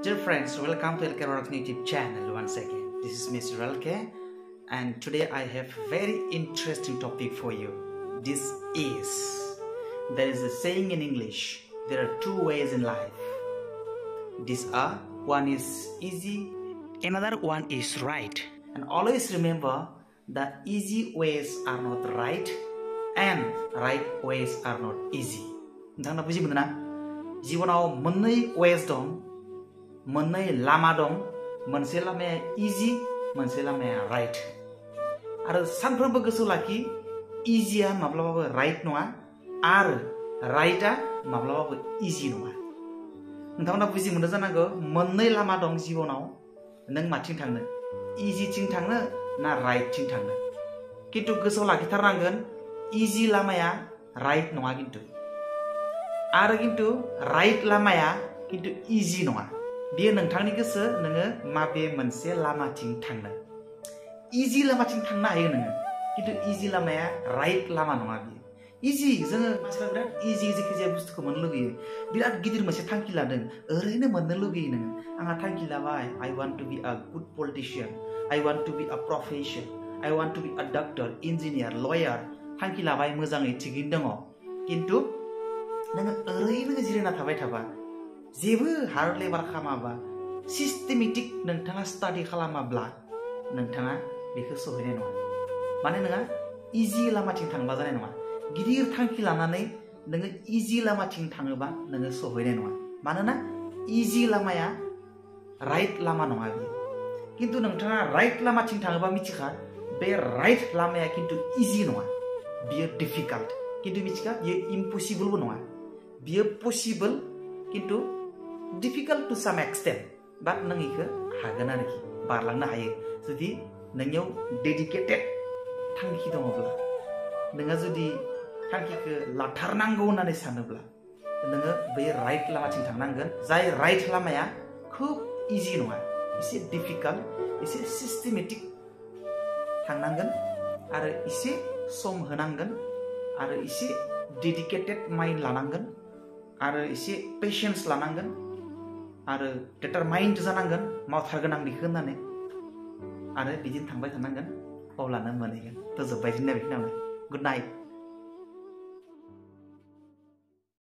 Dear friends, welcome to LK Rock YouTube channel once again. This is Mr. LK and today I have very interesting topic for you. This is, there is a saying in English, there are two ways in life. These are, one is easy, another one is right. And always remember that easy ways are not right and right ways are not easy. नोंथाङा बुजि मोनदों ना? जिबनाव मोननै ways दं, मोननै लामा दं, मोनसे लामाया easy, मोनसे लामाया right. आरो सानफ्रोमबो गोसोआव लाखि, easyआ माब्लाबाबो right नङा आरो rightआ माब्लाबाबो easy नङा. नोंथाङा बुजि मोनदों जानांगौ, मोननै लामा दं जिबनाव, नों माथिं थांनो? easy थिं थांनो ना right थिं थांनो? किन्तु गोसोआव लाखिथारनांगोन, easy लामाया right नङा किन्तु. आरो किन्तु right लामाया किन्तु easy नङा. बेयो नोंथांनि गोसो, नोङो माबे मोनसे लामाथिं थांनो. easy लामाथिं थांनो हायो नोङो, किन्तु easy लामाया right लामा नङा बेयो. easy, जोङो मानसिफ्रा बिराद easy जायखिजाया बुस्थुखौ मोननो लुगैयो. बिराद गिदिर मोनसे थांखि लादों, ओरैनो मोननो लुगैयो नोङो. आंहा थांखि लाबाय, I want to be a good politician, I want to be a profession, I want to be a doctor, engineer, lawyer. थांखि लाबाय, मोजाङै थिगैनो दङ. किन्तु नोङो ओरैनो जिरायना थाबाय थाबा, जेबो हार्ड लेबार खालामाबा, सिस्टेमेटिक नोंथाङा स्टाडि खालामाब्ला नोंथाङा बेखौ सहैनाय नङा. माने नोङा इजि लामाथिं थांबा जानाय नङा. गिदिर थांखि लानानै नोङो इजि लामाथिं थाङोबा नोङो सहैनाय नङा. मानोना इजि लामाया राइट लामा नङा बेयो. किन्तु नोंथाङा राइट लामाथिं थाङोबा मिथिखा, बे राइट लामाया किन्तु इजि नङा. बियो डिफिकाल्ट. किन्तु मिथिखा, बियो इम्पसिबलबो नङा. बियो पसिबल, किन्तु difficult to some extent, but नों इखो हागोन आरोखि, बारलांनो हायो. जुदि नोंनियाव डेडिकेटेड थांखि दङब्ला, नोङो जुदि थांखिखौ लाथारनांगौ होननानै सानोब्ला, नोङो बै राइट लामाथिं थांनांगोन. जाय राइट लामाया खोब इजि नङा, एसे डिफिकाल्ट, एसे सिस्टेमेटिक थांनांगोन आरो एसे सम होनांगोन आरो एसे डेडिकेटेड माइन्ड लानांगोन आरो एसे पेशेन्स लानांगोन आरो डिटारमाइन्ड जानांगोन, मावथारगोन आं बेखौ होननानै, आरो बिदिनो थांबाय थानांगोन, अब्लानो मोनहैगोन. फोजोबबाय दिनै बेखिनियावनो. Good night.